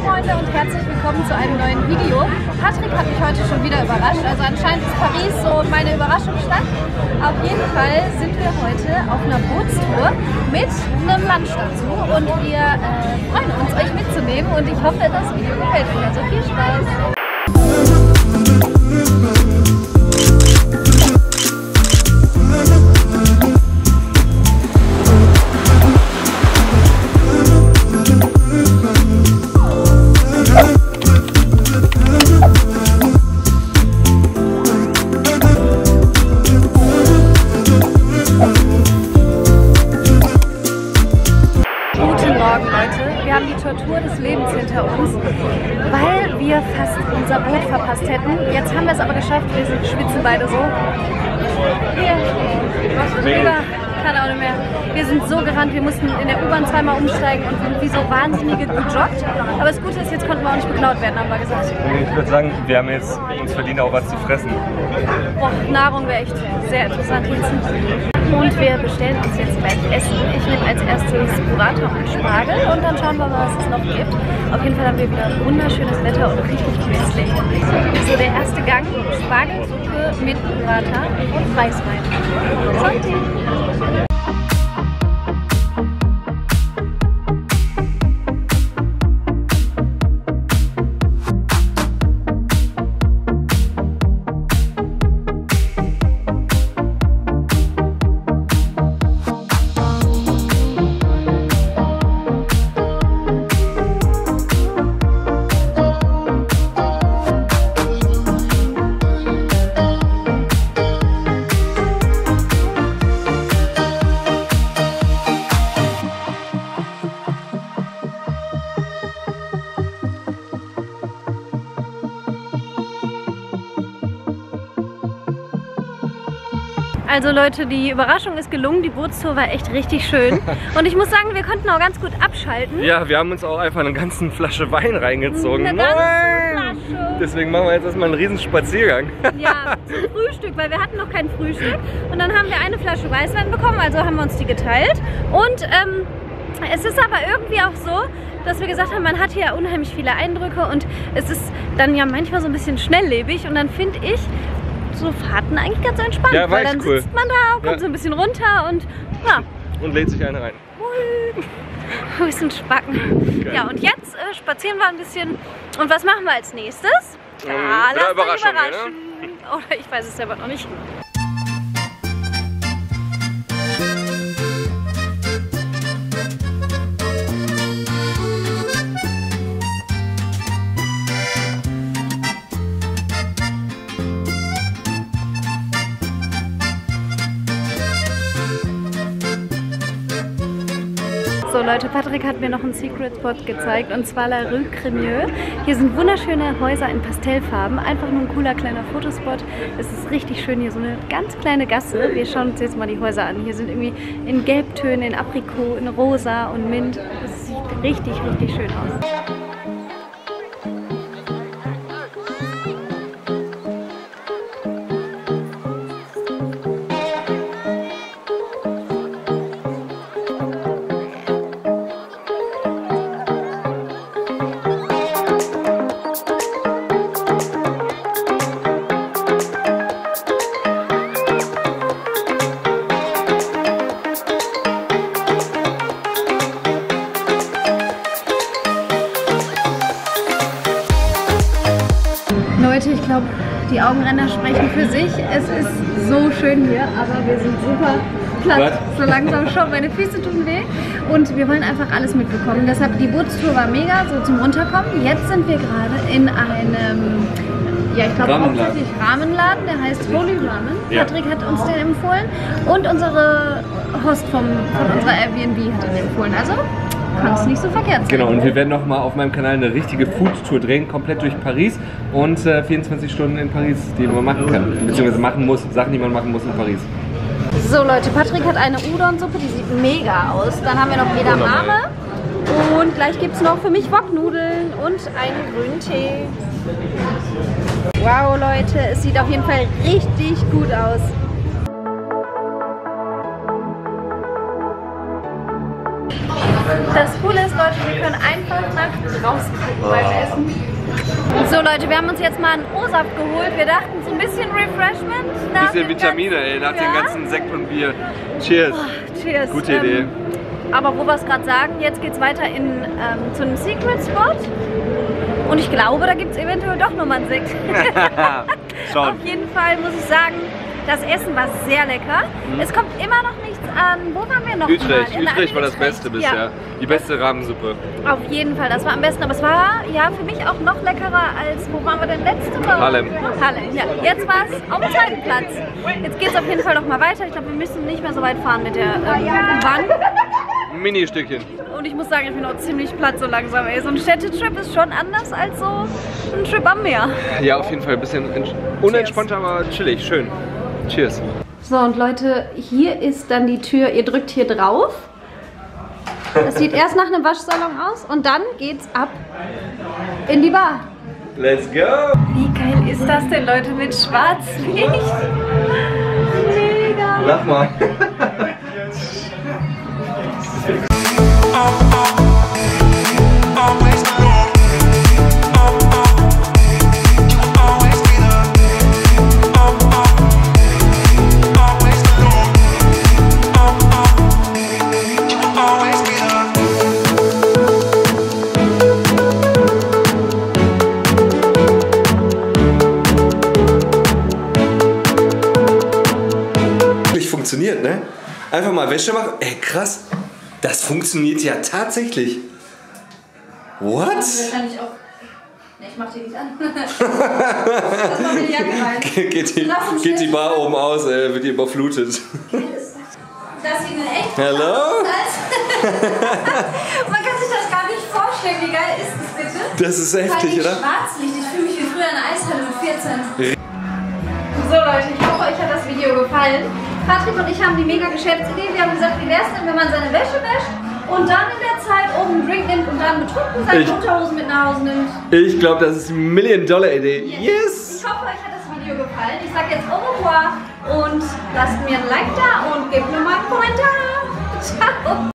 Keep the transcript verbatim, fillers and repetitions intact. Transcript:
Freunde und herzlich willkommen zu einem neuen Video. Patrick hat mich heute schon wieder überrascht, also anscheinend ist Paris so meine Überraschungsstadt. Auf jeden Fall sind wir heute auf einer Bootstour mit einem Lunch dazu und wir äh, freuen uns, euch mitzunehmen und ich hoffe, das Video gefällt euch. Also viel Spaß! Wir haben die Tortur des Lebens hinter uns, weil wir fast unser Boot verpasst hätten. Jetzt haben wir es aber geschafft, wir sind, schwitzen beide so. Hier, über, keine Ahnung mehr. Wir sind so gerannt, wir mussten in der U-Bahn zweimal umsteigen und sind wie so Wahnsinnige gejoggt. Aber das Gute ist, jetzt konnten wir auch nicht beklaut werden, haben wir gesagt. Ich würde sagen, wir haben jetzt uns verdient, auch was zu fressen. Boah, Nahrung wäre echt sehr interessant jetzt. Und wir bestellen uns jetzt gleich Essen. Ich nehme als erstes Burrata und Spargel und dann schauen wir mal, was es noch gibt. Auf jeden Fall haben wir wieder wunderschönes Wetter und richtig gutes Licht. So, der erste Gang, Spargelsuppe mit Burrata und Weißwein. Santi! Also Leute, die Überraschung ist gelungen, die Bootstour war echt richtig schön und ich muss sagen, wir konnten auch ganz gut abschalten. Ja, wir haben uns auch einfach eine ganze Flasche Wein reingezogen. Eine ganze Flasche. Deswegen machen wir jetzt erstmal einen riesen Spaziergang. Ja, zum Frühstück, weil wir hatten noch kein Frühstück und dann haben wir eine Flasche Weißwein bekommen, also haben wir uns die geteilt und ähm, es ist aber irgendwie auch so, dass wir gesagt haben, man hat hier unheimlich viele Eindrücke und es ist dann ja manchmal so ein bisschen schnelllebig und dann finde ich so Fahrten eigentlich ganz entspannt, ja, weil dann cool. sitzt man da, kommt ja so ein bisschen runter und ja. Und lädt sich eine rein. Ui, ein bisschen Spacken. Geil. Ja, und jetzt äh, spazieren wir ein bisschen. Und was machen wir als nächstes? Ja, ähm, lass uns Überraschung, überraschen. Ja, ne? Oder ich weiß es selber noch nicht. So Leute, Patrick hat mir noch einen Secret Spot gezeigt und zwar La Rue Crémieux. Hier sind wunderschöne Häuser in Pastellfarben, einfach nur ein cooler kleiner Fotospot. Es ist richtig schön hier, so eine ganz kleine Gasse. Wir schauen uns jetzt mal die Häuser an. Hier sind irgendwie in Gelbtönen, in Aprikot, in Rosa und Mint. Es sieht richtig, richtig schön aus. Leute, ich glaube, die Augenränder sprechen für sich. Es ist so schön hier, aber wir sind super platt. So langsam schon, meine Füße tun weh. Und wir wollen einfach alles mitbekommen. Deshalb, die Bootstour war mega, so zum Runterkommen. Jetzt sind wir gerade in einem, ja ich glaube hauptsächlich Ramenladen, der heißt Holy Ramen. Ja. Patrick hat uns den empfohlen und unsere Host vom, von unserer Airbnb hat ihn empfohlen. Also kann es nicht so verkehrt sein. Genau, und wir werden noch mal auf meinem Kanal eine richtige Food-Tour drehen, komplett durch Paris und äh, vierundzwanzig Stunden in Paris, die man machen kann, beziehungsweise machen muss, Sachen, die man machen muss in Paris. So Leute, Patrick hat eine Udon-Suppe, die sieht mega aus. Dann haben wir noch Edamame und gleich gibt es noch für mich Woknudeln und einen grünen Tee. Wow Leute, es sieht auf jeden Fall richtig gut aus. Das Coole ist, Leute, wir können einfach nach draußen gucken beim Essen. So Leute, wir haben uns jetzt mal einen O-Saft geholt. Wir dachten so ein bisschen Refreshment. Ein bisschen Vitamine, ey, nach ja? dem ganzen Sekt und Bier. Cheers. Oh, cheers. Gute ähm, Idee. Aber wo wir es gerade sagen, jetzt geht es weiter in, ähm, zu einem Secret Spot. Und ich glaube, da gibt es eventuell doch nochmal einen Sekt. Schon. Auf jeden Fall muss ich sagen, das Essen war sehr lecker. Mhm. Es kommt immer noch nichts an. Wo waren wir noch? Utrecht. Utrecht war das Beste bisher. Ja. Die beste Rahmensuppe. Auf jeden Fall, das war am besten. Aber es war ja für mich auch noch leckerer als, wo waren wir denn letzte Woche? Harlem. Harlem, ja. Jetzt war es auf dem zweiten Platz. Jetzt geht es auf jeden Fall noch mal weiter. Ich glaube, wir müssen nicht mehr so weit fahren mit der ähm, Bahn. Ein Mini-Stückchen. Und ich muss sagen, ich bin auch ziemlich platt so langsam. Ey. So ein Städtetrip ist schon anders als so ein Trip am Meer. Ja, auf jeden Fall ein bisschen unentspannt, aber chillig, schön. Cheers. So, und Leute, hier ist dann die Tür. Ihr drückt hier drauf. Das sieht erst nach einem Waschsalon aus und dann geht's ab in die Bar. Let's go! Wie geil ist das denn, Leute, mit Schwarzlicht? Mega! Lach mal! Funktioniert, ne? Einfach mal Wäsche machen. Ey, krass. Das funktioniert ja tatsächlich. What? Wahrscheinlich auch. Ne, ich mach die nicht an. Das macht mir die Jacke rein. Ge geht, die, geht die Bar oben aus, ey, wird die überflutet. Das sieht mir echt Hello? aus. Man kann sich das gar nicht vorstellen. Wie geil ist das bitte? Das ist heftig, oder? Schwarzlicht. Ich fühle mich wie früher in der Eishalle mit vierzehn. So Leute, ich hoffe, euch hat das Video gefallen. Patrick und ich haben die mega Geschäftsidee. Wir haben gesagt, wie wäre es denn, wenn man seine Wäsche wäscht und dann in der Zeit oben einen Drink nimmt und dann betrunken seine Unterhosen mit nach Hause nimmt. Ich glaube, das ist eine Million-Dollar-Idee. Yes. yes! Ich hoffe, euch hat das Video gefallen. Ich sage jetzt au revoir und lasst mir ein Like da und gebt mir mal einen Kommentar. Ciao!